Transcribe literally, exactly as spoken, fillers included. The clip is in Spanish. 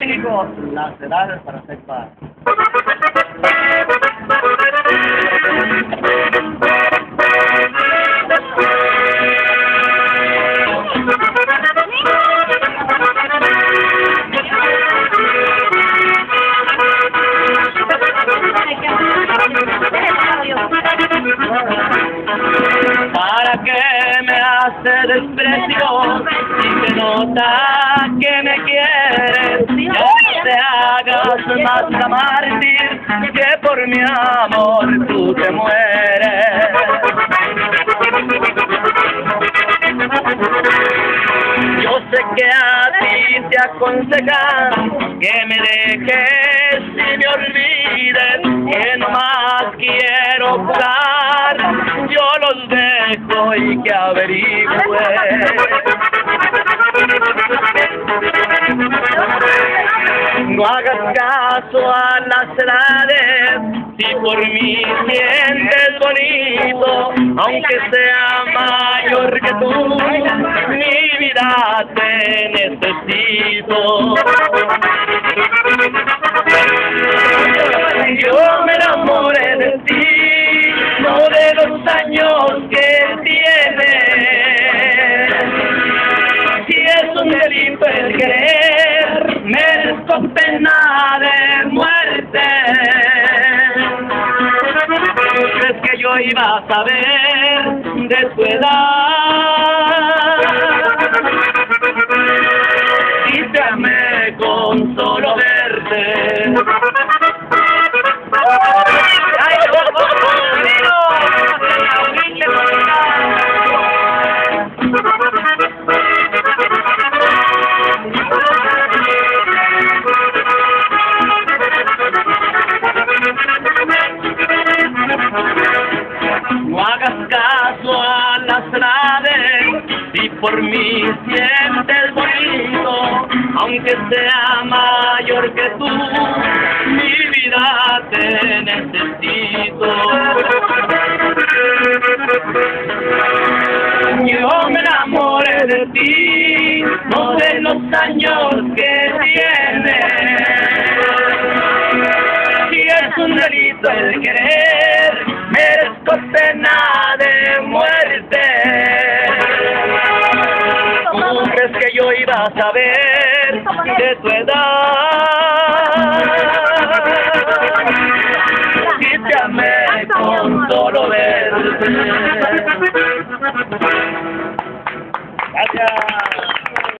México, las edades para ser padre. ¿Para qué me hace desprecio si se nota que me quieres? No te hagas más la mártir que por mi amor tú te mueres. Yo sé que a ti te aconsejan que me dejes y me olvides, que no más quiero jugar, yo los dejo y que averigüe. No hagas caso a las edades, si por mí sientes bonito, aunque sea mayor que tú, mi vida te necesito. Yo me enamoré de ti, no de los años que tienes. Si es un delito el querer, merezco pena de muerte. ¿Crees que yo iba a saber de tu edad? Y te amé con solo verte. No hagas caso a las edades, si por mí sientes bonito, aunque sea mayor que tú, mi vida te necesito. Yo me enamoré de ti, no de los años que tienes. Si es un delito el querer, merezco pena de muerte. ¿Cómo crees que yo iba a saber de tu edad?